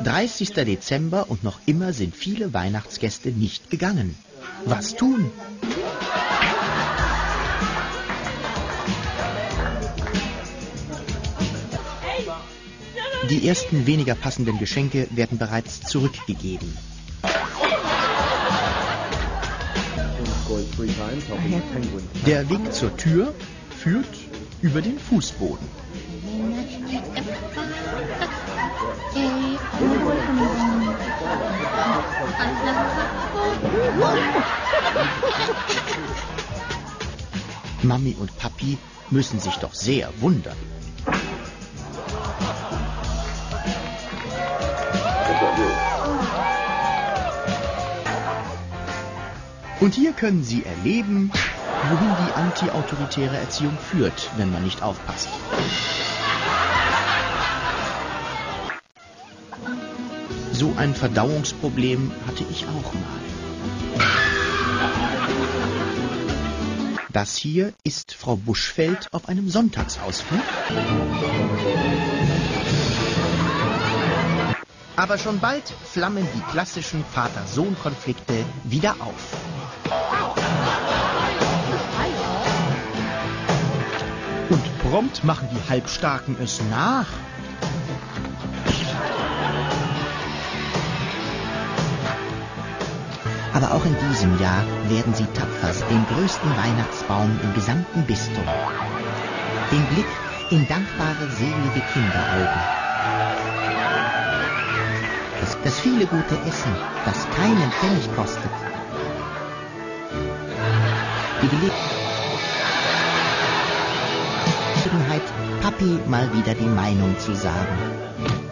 30. Dezember und noch immer sind viele Weihnachtsgäste nicht gegangen. Was tun? Die ersten weniger passenden Geschenke werden bereits zurückgegeben. Der Weg zur Tür führt über den Fußboden. Mami und Papi müssen sich doch sehr wundern. Und hier können Sie erleben, wohin die anti-autoritäre Erziehung führt, wenn man nicht aufpasst. So ein Verdauungsproblem hatte ich auch mal. Das hier ist Frau Buschfeld auf einem Sonntagsausflug. Aber schon bald flammen die klassischen Vater-Sohn-Konflikte wieder auf. Und prompt machen die Halbstarken es nach. Aber auch in diesem Jahr werden sie tapferst den größten Weihnachtsbaum im gesamten Bistum. Den Blick in dankbare, selige Kinderaugen. Das viele gute Essen, das keinen Pfennig kostet. Die Gelegenheit, Papi mal wieder die Meinung zu sagen.